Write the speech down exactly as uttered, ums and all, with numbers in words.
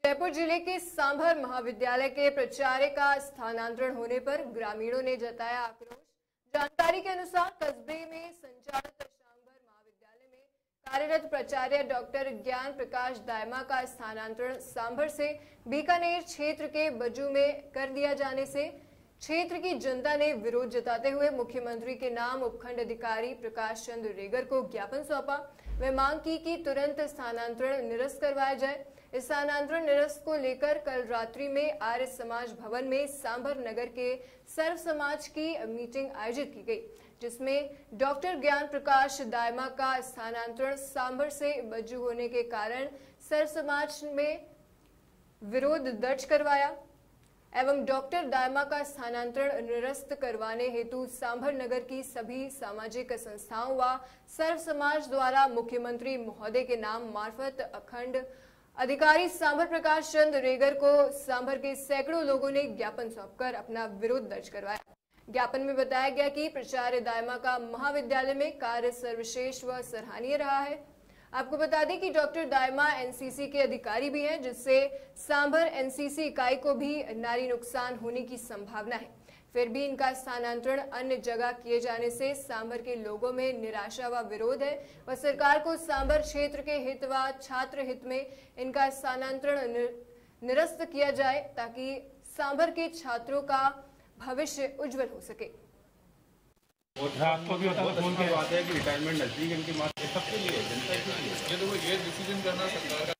जयपुर जिले के सांभर महाविद्यालय के प्राचार्य का स्थानांतरण होने पर ग्रामीणों ने जताया आक्रोश। जानकारी के अनुसार कस्बे में संचालित सांभर महाविद्यालय में कार्यरत प्राचार्य डॉक्टर ज्ञान प्रकाश दायमा का स्थानांतरण सांभर से बीकानेर क्षेत्र के बज्जू में कर दिया जाने से क्षेत्र की जनता ने विरोध जताते हुए मुख्यमंत्री के नाम उपखंड अधिकारी प्रकाश चंद्र रेगर को ज्ञापन सौंपा। वे मांग की कि तुरंत स्थानांतरण निरस्त करवाया जाए। इस स्थानांतरण निरस्त को लेकर कल रात्रि में आर्य समाज भवन में सांभर नगर के सर्व समाज की मीटिंग आयोजित की गई, जिसमें डॉक्टर ज्ञान प्रकाश दायमा का स्थानांतरण सांभर से बज्जू होने के कारण सर्व समाज में विरोध दर्ज करवाया एवं डॉक्टर दायमा का स्थानांतरण निरस्त करवाने हेतु सांभर नगर की सभी सामाजिक संस्थाओं व सर्व समाज द्वारा मुख्यमंत्री महोदय के नाम मार्फत अखंड अधिकारी सांभर प्रकाश चंद्र रेगर को सांभर के सैकड़ों लोगों ने ज्ञापन सौंपकर अपना विरोध दर्ज करवाया। ज्ञापन में बताया गया कि प्राचार्य दायमा का महाविद्यालय में कार्य सर्वश्रेष्ठ व सराहनीय रहा है। आपको बता दें कि डॉक्टर दायमा एनसीसी के अधिकारी भी हैं, जिससे सांभर एनसीसी इकाई को भी नारी नुकसान होने की संभावना है। फिर भी इनका स्थानांतरण अन्य जगह किए जाने से सांभर के लोगों में निराशा व विरोध है व सरकार को सांभर क्षेत्र के हित व छात्र हित में इनका स्थानांतरण निरस्त किया जाए, ताकि सांभर के छात्रों का भविष्य उज्जवल हो सके। और आपको भी होता है फोन की बात है कि रिटायरमेंट नजदीक इनकी माँ सबके लिए जनता के लिए ये डिसीजन करना सरकार का